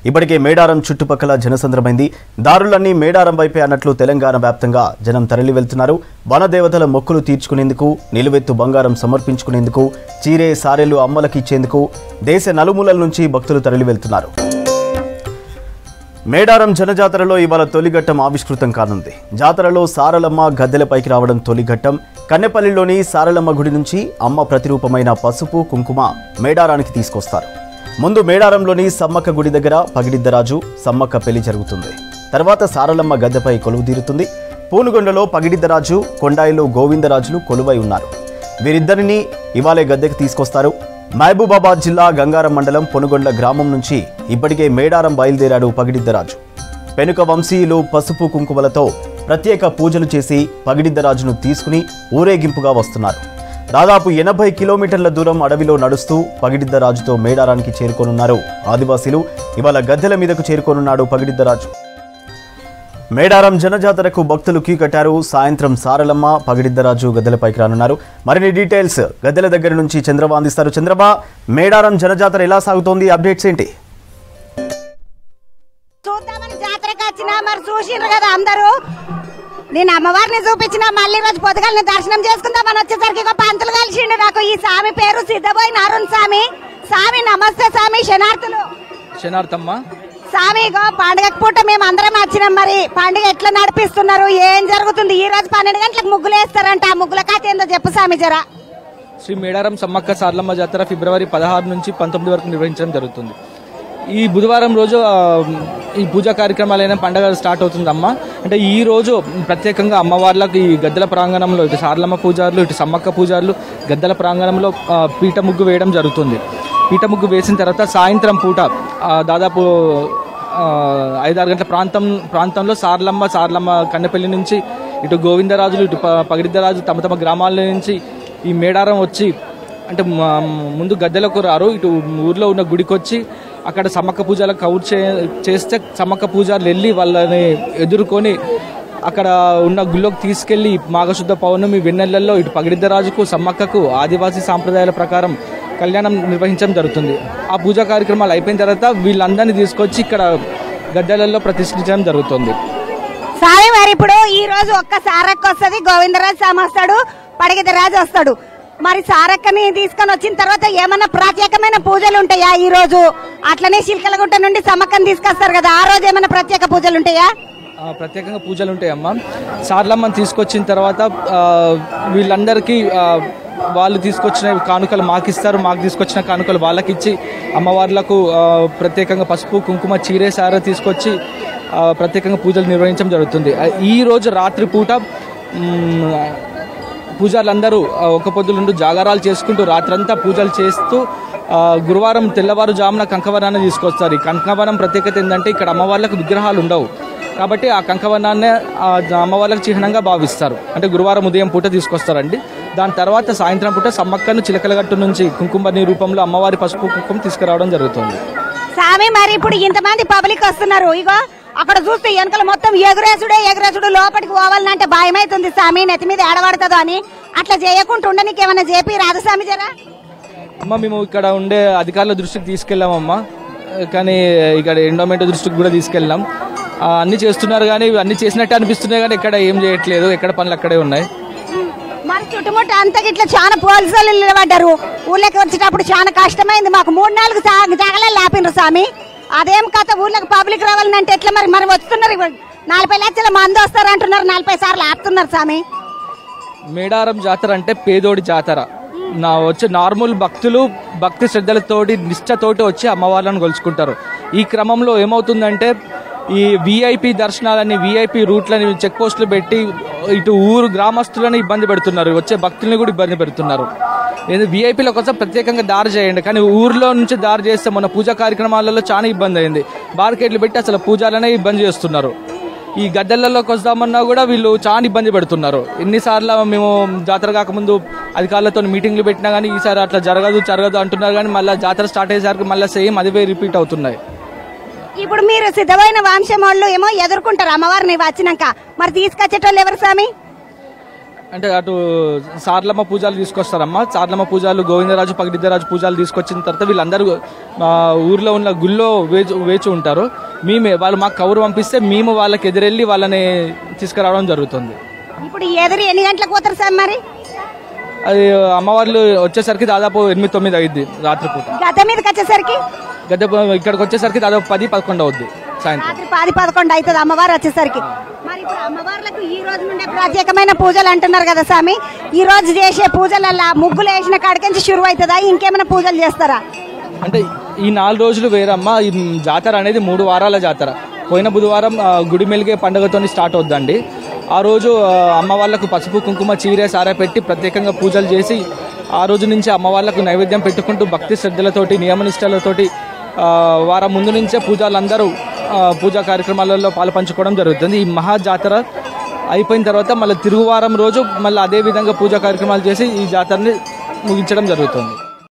ఇప్పటికే మేడారం చుట్టుపక్కల జనసంద్రమైంది. దారులన్నీ మేడారం వైపే అన్నట్లు తెలంగాణ వ్యాప్తంగా జనం తరలి వెళ్తున్నారు. వనదేవతల మొక్కులు తీర్చుకునేందుకు, నిలువెత్తు బంగారం సమర్పించుకునేందుకు, చీరే సారెలు అమ్మలకి ఇచ్చేందుకు దేశ నలుమూలల నుంచి భక్తులు తరలి వెళ్తున్నారు. మేడారం జనజాతరలో ఇవాళ తొలిఘట్టం ఆవిష్కృతం కానుంది. జాతరలో సారలమ్మ గద్దెలపైకి రావడం తొలిఘట్టం. కన్నెపల్లిలోని సారలమ్మ గుడి నుంచి అమ్మ ప్రతిరూపమైన పసుపు కుంకుమ మేడారానికి తీసుకొస్తారు. ముందు మేడారంలోని సమ్మక్క గుడి దగ్గర పగిడిద్దరాజు సమ్మక్క పెళ్లి జరుగుతుంది. తర్వాత సారలమ్మ గద్దెపై కొలువు తీరుతుంది. పూనుగొండలో పగిడిద్దరాజు, కొండాయిలో గోవిందరాజులు కొలువై ఉన్నారు. వీరిద్దరిని ఇవాళే గద్దెకు తీసుకొస్తారు. మహబూబాబాద్ జిల్లా గంగారం మండలం పొనుగొండ గ్రామం నుంచి ఇప్పటికే మేడారం బయలుదేరాడు పగిడిద్దరాజు. పెనుక వంశీయులు పసుపు కుంకుమలతో ప్రత్యేక పూజలు చేసి పగిడిద్దరాజును తీసుకుని ఊరేగింపుగా వస్తున్నారు. దాదాపు 80 కిలోమీటర్ల దూరం అడవిలో నడుస్తూ పగిడిద్దరాజుతో మేడారానికి చేరుకోనున్నారు ఆదివాసీలు. ఇవాళ గద్దెల మీదకు చేరుకోనున్నాడు పగిడిద్దరాజు. మేడారం జనజాతరకు భక్తులు క్యూ కట్టారు. సాయంత్రం సారలమ్మ, పగిడిద్దరాజు గద్దెలపైకి రానున్నారు. మరిన్ని డీటెయిల్స్ గద్దెల దగ్గర నుంచి చంద్రబా అందిస్తారు. చంద్రబా, మేడారం జనజాతర ఎలా సాగుతోంది? అప్డేట్స్ ఏంటి? చూద్దామని జాతరకు వచ్చినా మరి చూసిండ్రు కదా అందరూ. నేను అమ్మవారిని చూపించిన మళ్ళీ రోజు పొద్దుగాలని దర్శనం చేసుకుందామని వచ్చేసరికి పంతులు కలిసిండు నాకు. ఈ స్వామి పేరు సిద్ధబోయి నారుణ్ స్వామి. స్వామి నమస్తే స్వామి. శనార్థమ్మ స్వామి, పండుగ పూట మేము అందరం వచ్చినాం. మరి పండుగ ఎట్లా నడిపిస్తున్నారు, ఏం జరుగుతుంది? ఈ రోజు 12 గంటలకు ముగ్గులు వేస్తారంట. ఆ ముగ్గుల కథ ఏందో చెప్పు స్వామి జరా. శ్రీ మేడారం సమ్మక్క సారలమ్మ జాతర ఫిబ్రవరి 16 నుంచి 19 వరకు నిర్వహించడం జరుగుతుంది. ఈ బుధవారం రోజు ఈ పూజా కార్యక్రమాలైన పండుగ స్టార్ట్ అవుతుందమ్మ. అంటే ఈ రోజు ప్రత్యేకంగా అమ్మవార్లకు ఈ గద్దెల ప్రాంగణంలో ఇటు సారలమ్మ పూజారులు, ఇటు సమ్మక్క పూజారులు గద్దెల ప్రాంగణంలో పీట ముగ్గు వేయడం జరుగుతుంది. పీట ముగ్గు వేసిన తర్వాత సాయంత్రం పూట దాదాపు 5-6 గంటల ప్రాంతంలో సారలమ్మ కన్నెపల్లి నుంచి ఇటు గోవిందరాజులు, ఇటు పగిడిద్దరాజు తమ తమ గ్రామాల నుంచి ఈ మేడారం వచ్చి, అంటే ముందు గద్దెలకు రారు, ఇటు ఊర్లో ఉన్న గుడికి వచ్చి అక్కడ సమ్మక్క పూజలకు కౌరు చేస్తే సమ్మక్క పూజారులు వెళ్ళి వాళ్ళని ఎదుర్కొని అక్కడ ఉన్న గుళ్ళోకి తీసుకెళ్లి మాఘశుద్ధ పౌర్ణమి వెన్నెలల్లో ఇటు పగిడిద్దరాజుకు సమ్మక్కకు ఆదివాసీ సాంప్రదాయాల ప్రకారం కళ్యాణం నిర్వహించడం జరుగుతుంది. ఆ పూజా కార్యక్రమాలు అయిపోయిన తర్వాత వీళ్ళందరినీ తీసుకొచ్చి ఇక్కడ గద్దెలలో ప్రతిష్ఠించడం జరుగుతుంది. సాయి మరి ఇప్పుడు ఈ రోజు ఒక్క సారక్క వస్తుంది, గోవిందరాజు స్వామి వస్తాడు, పగిడిద్దరాజు వస్తాడు. మరి సారక్కని తీసుకొని వచ్చిన తర్వాత ఏమన్నా ప్రత్యేకమైన పూజలు ఉంటాయా ఈ రోజు? అట్లనే చిలకలగుట్ట నుండి సమ్మక్కని తీసుకొస్తారు కదా, ఆ రోజు ఏమైనా ప్రత్యేక పూజలు ఉంటాయా? ప్రత్యేకంగా పూజలు ఉంటాయమ్మా. సారలమ్మని తీసుకొచ్చిన తర్వాత వీళ్ళందరికీ వాళ్ళు తీసుకొచ్చిన కానుకలు మాకిస్తారు, మాకు తీసుకొచ్చిన కానుకలు వాళ్ళకి ఇచ్చి అమ్మవార్లకు ప్రత్యేకంగా పసుపు కుంకుమ చీరే సార తీసుకొచ్చి ప్రత్యేకంగా పూజలు నిర్వహించడం జరుగుతుంది. ఈ రోజు రాత్రి పూట పూజారులందరూ ఒక పొద్దులుండి జాగారాలు చేసుకుంటూ రాత్రంతా పూజలు చేస్తూ గురువారం తెల్లవారుజామున కంకవనాన్ని తీసుకొస్తారు. ఈ కంకవనం ప్రత్యేకత ఏంటంటే ఇక్కడ అమ్మవార్లకు విగ్రహాలు ఉండవు కాబట్టి ఆ కంకవనాన్నే అమ్మవార్లకు చిహ్నంగా భావిస్తారు. అంటే గురువారం ఉదయం పూట తీసుకొస్తారండి. దాని తర్వాత సాయంత్రం పూట సమ్మక్కను చిలకలగట్టు నుంచి కుంకుమ రూపంలో అమ్మవారి పసుపు కుంకుమ తీసుకురావడం జరుగుతుంది. స్వామి మరి ఇప్పుడు ఇంతమంది పబ్లిక్ వస్తున్నారు, ఇగో అక్కడ చూస్తే వెనకలు మొత్తం ఎగురేసుడు లోపలికి పోవాలంటే భయం అవుతుంది స్వామి, నెత్తి మీద ఏడబడుతుందో అని. అట్లా చేయకుండా ఉండనికి ఏమన్నా చేపి రాదు స్వామి జరా? అమ్మ మేము ఇక్కడ ఉండే అధికారుల దృష్టికి తీసుకెళ్ళామమ్మా, కానీ ఇక్కడ ఎండోమెంట్ దృష్టికి కూడా తీసుకెళ్ళాం. అన్ని చేస్తున్నారు కానీ అన్ని చేసినట్టు అనిపిస్తున్నాయి కానీ ఎక్కడ ఏం చేయట్లేదు, ఎక్కడ పనులు అక్కడే ఉన్నాయి. మరి చుట్టుముట్టు అంతా ఇట్లా చాలా పోలీసులు నిలబడ్డారు. ఊళ్ళకి వచ్చేటప్పుడు చాలా కష్టమైంది మాకు. 3-4 జాగాలు లేపిండ్రు స్వామి. అదేం కథ, ఊళ్ళకి పబ్లిక్ రావాలంటే ఎట్లా? మరి వస్తున్నారు 40 లక్షల మంది వస్తారు అంటున్నారు, 40 సార్లు ఆపుతున్నారు స్వామి. మేడారం జాతర అంటే పేదోడి జాతర. వచ్చే నార్మల్ భక్తులు భక్తి శ్రద్ధలతోటి నిష్ఠతోటి వచ్చి అమ్మవార్లను కొలుచుకుంటారు. ఈ క్రమంలో ఏమవుతుందంటే ఈ విఐపి దర్శనాలని, విఐపి రూట్లని చెక్ పోస్టులు పెట్టి ఇటు ఊరు గ్రామస్తులను ఇబ్బంది పెడుతున్నారు, వచ్చే భక్తుల్ని కూడా ఇబ్బంది పెడుతున్నారు. విఐపీల కోసం ప్రత్యేకంగా దారి చేయండి, కానీ ఊర్లో నుంచి దారి చేస్తే మన పూజా కార్యక్రమాలలో చాలా ఇబ్బంది అయింది. బార్కెట్లు పెట్టి అసలు పూజలనే ఇబ్బంది చేస్తున్నారు. ఈ గద్దెలలోకి వస్తామన్నా కూడా వీళ్ళు చాలా ఇబ్బంది పెడుతున్నారు. ఎన్నిసార్లు మేము జాతర కాకముందు అధికారులతో మీటింగ్లు పెట్టినా కానీ ఈసారి అట్లా జరగదు అంటున్నారు, కానీ మళ్ళీ జాతర స్టార్ట్ అయ్యేసరికి మళ్ళీ సేమ్ అదివే రిపీట్ అవుతున్నాయి. ఇప్పుడు మీరు సిద్ధమైన వంశం వాళ్ళు ఏమో ఎదుర్కొంటారు అమ్మవారిని వచ్చినాక, మరి తీసుకొచ్చేటోళ్ళు ఎవరు స్వామి? అంటే అటు సార్లమ్మ పూజలు తీసుకొస్తారమ్మా. సార్లమ్మ పూజలు, గోవిందరాజు, పగిడిద్దరాజు పూజలు తీసుకొచ్చిన తర్వాత వీళ్ళందరూ ఊర్లో ఉన్న గుళ్ళో వేచి ఉంటారు. వాళ్ళు మాకు కౌరు పంపిస్తే మేము వాళ్ళకి ఎదురెళ్ళి వాళ్ళని తీసుకురావడం జరుగుతుంది. ఇప్పుడు ఎదురు ఎన్ని గంటలకు పోతారు సార్? మరి అది అమ్మవార్లు వచ్చేసరికి దాదాపు 8-9 అయింది రాత్రిపూట. గద్దె మీదకి వచ్చేసరికి ఇక్కడికి వచ్చేసరికి దాదాపు 10-11 అవుద్ది సాయంత్రం. రాత్రి 10-11 అవుతుంది అమ్మవారు వచ్చేసరికి. మరి ఇప్పుడు అమ్మవార్లకు ఈ రోజు నుండే ప్రత్యేకమైన పూజలు అంటున్నారు కదా స్వామి, ఈ రోజు చేసే పూజలల్లా ముగ్గులు వేసిన కాడికి షురు అవుతుందా? ఇంకేమైనా పూజలు చేస్తారా? అంటే ఈ 4 రోజులు వేరమ్మా. ఈ జాతర అనేది 3 వారాల జాతర. పోయిన బుధవారం గుడి మెలిగే పండుగతో స్టార్ట్ అవుద్దండి. ఆ రోజు అమ్మవార్లకు పసుపు, కుంకుమ, చీర, సారా పెట్టి ప్రత్యేకంగా పూజలు చేసి ఆ రోజు నుంచి అమ్మవార్లకు నైవేద్యం పెట్టుకుంటూ భక్తి శ్రద్ధలతోటి, నియమనిష్టలతోటి వారం ముందు నుంచే పూజలందరూ పూజా కార్యక్రమాలలో పాలు పంచుకోవడం జరుగుతుంది. ఈ మహా జాతర అయిపోయిన తర్వాత మళ్ళీ తిరుగువారం రోజు మళ్ళీ అదే విధంగా పూజా కార్యక్రమాలు చేసి ఈ జాతరని ముగించడం జరుగుతుంది.